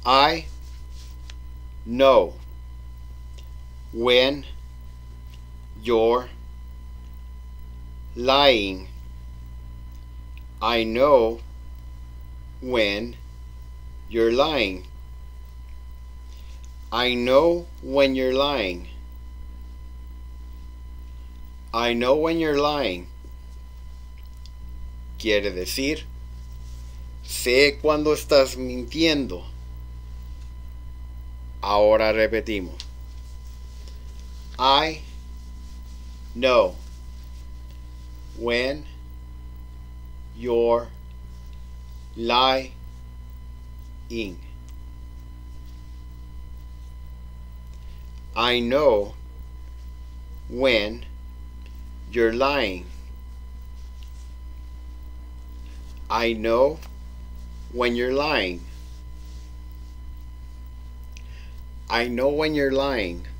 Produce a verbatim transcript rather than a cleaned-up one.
I know when you're lying. I know when you're lying. I know when you're lying. I know when you're lying. Quiere decir, sé cuando estás mintiendo. Ahora repetimos. I know when you're lying. I know when you're lying. I know when you're lying. I know when you're lying.